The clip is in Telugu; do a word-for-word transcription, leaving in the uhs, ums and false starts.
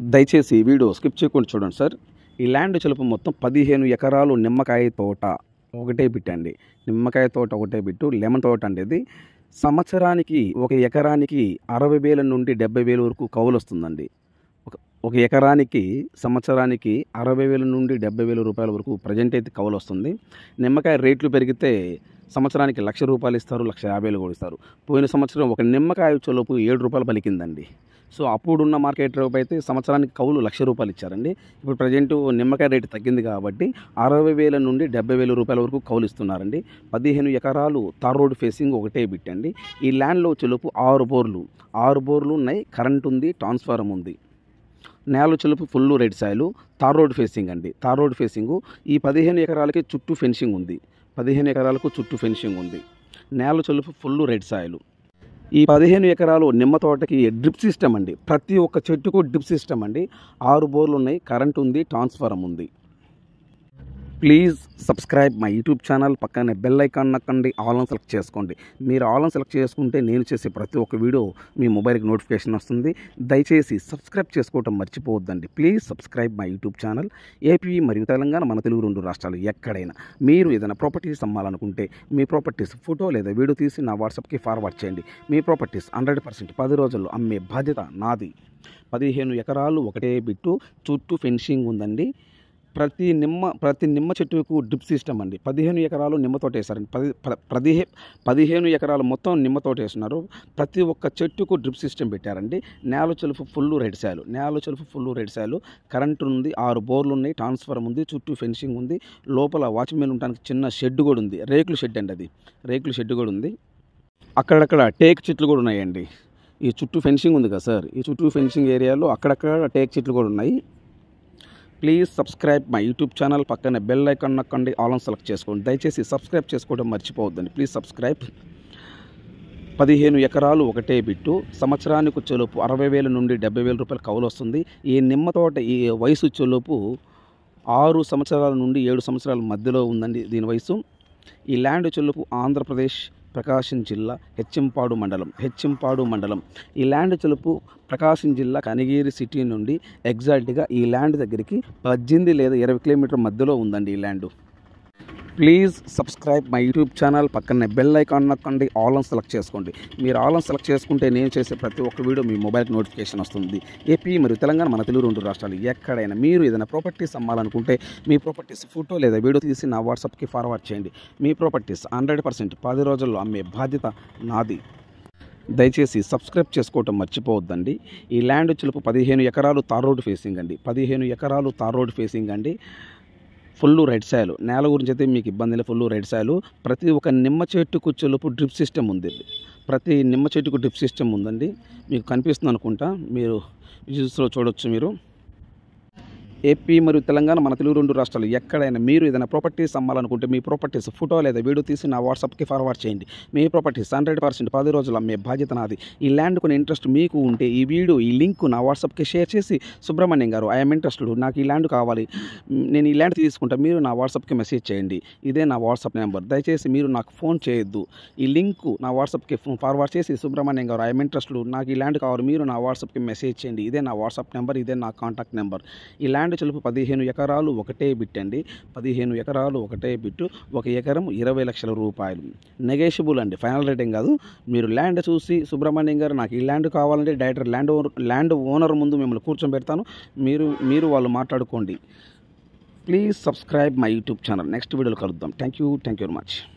దయచేసి ఈ వీడియో స్కిప్ చేయకుండా చూడండి సార్. ఈ ల్యాండ్ చెలుపు మొత్తం పదిహేను ఎకరాలు నిమ్మకాయ తోట ఒకటే బిట్టండి. నిమ్మకాయ తోట ఒకటే బిట్టు. లెమన్ తోట అనేది సంవత్సరానికి ఒక ఎకరానికి అరవై వేల నుండి డెబ్బై వేల వరకు కౌలు వస్తుందండి. ఒక ఒక ఎకరానికి సంవత్సరానికి అరవై వేల నుండి డెబ్బై వేల రూపాయల వరకు ప్రజెంట్ అయితే కౌలు వస్తుంది. నిమ్మకాయ రేట్లు పెరిగితే సంవత్సరానికి లక్ష రూపాయలు ఇస్తారు, లక్ష యాభై వేలు కూడా ఇస్తారు. పోయిన సంవత్సరం ఒక నిమ్మకాయ చెలుపు ఏడు రూపాయలు పలికిందండి. సో అప్పుడున్న మార్కెట్ రేపు అయితే సంవత్సరానికి కౌలు లక్ష రూపాయలు ఇచ్చారండి. ఇప్పుడు ప్రజెంట్ నిమ్మకాయ రేటు తగ్గింది కాబట్టి అరవై వేల నుండి డెబ్బై వేల రూపాయల వరకు కౌలు ఇస్తున్నారండి. పదిహేను ఎకరాలు తార్ రోడ్ ఫేసింగ్ ఒకటే బిట్టండి. ఈ ల్యాండ్లో చెలుపు ఆరు బోర్లు ఆరు బోర్లు ఉన్నాయి, కరెంట్ ఉంది, ట్రాన్స్ఫార్మర్ ఉంది. నేల చెలుపు full red soil, tar road facing అండి. తార్ రోడ్ ఫేసింగ్ ఈ పదిహేను ఎకరాలకి చుట్టూ ఫెన్సింగ్ ఉంది. పదిహేను ఎకరాలకు చుట్టూ ఫెన్సింగ్ ఉంది. నేల చెలుపు ఫుల్ రెడ్ సాయిలు. ఈ పదిహేను ఎకరాలు నిమ్మ తోటకి డ్రిప్ సిస్టమ్ అండి. ప్రతి ఒక్క చెట్టుకు డ్రిప్ సిస్టమ్ అండి. ఆరు బోర్లు ఉన్నాయి, కరెంట్ ఉంది, ట్రాన్స్ఫార్మర్ ఉంది. Please subscribe my YouTube channel. పక్కనే బెల్ ఐకాన్ నొక్కండి, ఆల్ ఆన్ సెలెక్ట్ చేసుకోండి. మీరు ఆల్ ఆన్ సెలెక్ట్ చేసుకుంటే నేను చేసే ప్రతి ఒక్క వీడియో మీ మొబైల్కి నోటిఫికేషన్ వస్తుంది. దయచేసి సబ్స్క్రైబ్ చేసుకోవటం మర్చిపోవద్దండి. Please subscribe my YouTube channel. AP మరియు తెలంగాణ, మన తెలుగు రెండు రాష్ట్రాలు ఎక్కడైనా మీరు ఏదైనా ప్రాపర్టీస్ అమ్మాలనుకుంటే మీ ప్రాపర్టీస్ ఫోటో లేదా వీడియో తీసి నా వాట్సాప్కి ఫార్వర్డ్ చేయండి. మీ ప్రాపర్టీస్ హండ్రెడ్ పర్సెంట్ పది రోజుల్లో అమ్మే బాధ్యత నాది. పదిహేను ఎకరాలు ఒకటే బిట్టు, చుట్టూ ఫెన్సింగ్ ఉందండి. ప్రతి నిమ్మ ప్రతి నిమ్మ చెట్టుకు డ్రిప్ సిస్టమ్ అండి. పదిహేను ఎకరాలు నిమ్మ తోట వేశారండి. పది పదిహే పదిహేను ఎకరాలు మొత్తం నిమ్మ తోట వేస్తున్నారు. ప్రతి ఒక్క చెట్టుకు డ్రిప్ సిస్టమ్ పెట్టారండి. నేల చెలుపు ఫుల్ రెడ్ సాయిలు. నేల చెలుపు ఫుల్ రెడ్ సాయిలు. కరెంట్ ఉంది, ఆరు బోర్లు ఉన్నాయి, ట్రాన్స్ఫార్మర్ ఉంది, చుట్టూ ఫెన్సింగ్ ఉంది. లోపల వాచ్మెన్ ఉండడానికి చిన్న షెడ్ కూడా ఉంది. రేకుల షెడ్ అండి అది. రేకుల షెడ్ కూడా ఉంది. అక్కడక్కడ టేక్ చెట్లు కూడా ఉన్నాయండి. ఈ చుట్టూ ఫెన్సింగ్ ఉంది కదా సార్, ఈ చుట్టూ ఫెన్సింగ్ ఏరియాలో అక్కడక్కడ టేక్ చెట్లు కూడా ఉన్నాయి. Please subscribe my YouTube channel. పక్కనే బెల్ ఐకాన్ నొక్కండి, ఆల్ ఆన్ సెలెక్ట్ చేసుకోండి. దయచేసి సబ్స్క్రైబ్ చేసుకోవడం మర్చిపోవద్దండి. Please subscribe. పదిహేను ఎకరాలు ఒకటే బిట్టు. సంవత్సరానికి చెలుపు అరవై వేల నుండి డెబ్బై వేల రూపాయల కౌలు వస్తుంది. ఈ నిమ్మ తోట ఈ వయసు చెలుపు ఆరు సంవత్సరాల నుండి ఏడు సంవత్సరాల మధ్యలో ఉందండి దీని వయసు. ఈ ల్యాండ్ చెలుపు ఆంధ్రప్రదేశ్, ప్రకాశం జిల్లా, హెచ్చింపాడు మండలం హెచ్చింపాడు మండలం ఈ ల్యాండ్ చెలుపు ప్రకాశం జిల్లా కనిగిరి సిటీ నుండి ఎగ్జాక్ట్గా ఈ ల్యాండ్ దగ్గరికి పద్దెనిమిది లేదా ఇరవై కిలోమీటర్ల మధ్యలో ఉందండి ఈ land. Please subscribe my YouTube channel. పక్కనే బెల్ ఐకాన్ నొక్కండి, ఆల్ ఆన్ సెలెక్ట్ చేసుకోండి. మీరు ఆల్ ఆన్ సెలెక్ట్ చేసుకుంటే నేను చేసే ప్రతి ఒక్క వీడియో మీ మొబైల్కి నోటిఫికేషన్ వస్తుంది. ఏపీ మరియు తెలంగాణ, మన తెలుగు రెండు రాష్ట్రాలు ఎక్కడైనా మీరు ఏదైనా ప్రాపర్టీస్ అమ్మాలనుకుంటే మీ ప్రాపర్టీస్ ఫోటో లేదా వీడియో తీసి నా వాట్సాప్కి ఫార్వర్డ్ చేయండి. మీ ప్రాపర్టీస్ హండ్రెడ్ పర్సెంట్ పది రోజుల్లో అమ్మే బాధ్యత నాది. దయచేసి సబ్స్క్రైబ్ చేసుకోవటం మర్చిపోవద్దండి. ఈ ల్యాండ్ చెలుపు పదిహేను ఎకరాలు తార్ రోడ్ ఫేసింగ్ అండి. పదిహేను ఎకరాలు తార్ రోడ్ ఫేసింగ్ అండి. ఫుల్ రెడ్ సాయిలు. నేల గురించి అయితే మీకు ఇబ్బంది లేదు, ఫుల్ రెడ్ సాయిలు. ప్రతి ఒక్క నిమ్మ చెట్టుకు చెలుపు డ్రిప్ సిస్టమ్ ఉంది. ప్రతి నిమ్మ చెట్టుకు డ్రిప్ సిస్టమ్ ఉందండి. మీకు కనిపిస్తుంది అనుకుంటా, మీరు విజువల్స్లో చూడొచ్చు. మీరు ఏపీ మరియు తెలంగాణ, మన తెలుగు రెండు రాష్ట్రాలు ఎక్కడైనా మీరు ఏదైనా ప్రాపర్టీస్ అమ్మాలనుకుంటే మీ ప్రాపర్టీస్ ఫోటో లేదా వీడియో తీసి నా వాట్సాప్కి ఫార్వర్డ్ చేయండి. మీ ప్రాపర్టీస్ హండ్రెడ్ పర్సెంట్ పది రోజులు అమ్మే బాధ్యత నాది. ఈ ల్యాండ్ కొన్ని ఇంట్రెస్ట్ మీకు ఉంటే ఈ వీడియో ఈ లింక్ నా వాట్సాప్కి షేర్ చేసి, సుబ్రహ్మణ్యం గారు ఐఎమ్ ఇంట్రెస్టెడ్, నాకు ఈ ల్యాండ్ కావాలి, నేను ఈ ల్యాండ్ తీసుకుంటా, మీరు నా వాట్సాప్కి మెసేజ్ చేయండి. ఇదే నా వాట్సాప్ నెంబర్. దయచేసి మీరు నాకు ఫోన్ చేయొద్దు. ఈ లింక్ నా వాట్సాప్కి ఫార్వర్డ్ చేసి, సుబ్రహ్మణ్యం గారు ఐఎమ్ ఇంట్రెస్టెడ్, నాకు ఈ ల్యాండ్ కావాలి, మీరు నా వాట్సాప్కి మెసేజ్ చేయండి. ఇదే నా వాట్సాప్ నెంబర్, ఇదే నా కాంటాక్ట్ నెంబర్. ఈ ల్యాండ్ చెలుపు పదిహేను ఎకరాలు ఒకటే బిట్ అండి. పదిహేను ఎకరాలు ఒకటే బిట్టు. ఒక ఎకరం ఇరవై లక్షల రూపాయలు. నెగోషియబుల్ అండి, ఫైనల్ రేటింగ్ కాదు. మీరు ల్యాండ్ చూసి, సుబ్రహ్మణ్యం గారు నాకు ఈ ల్యాండ్ కావాలంటే direct land owner land owner ముందు మిమ్మల్ని కూర్చోబెడతాను. మీరు మీరు వాళ్ళు మాట్లాడుకోండి. Please subscribe my YouTube channel. Next వీడియోలో కలుద్దాం. Thank you thank you very much.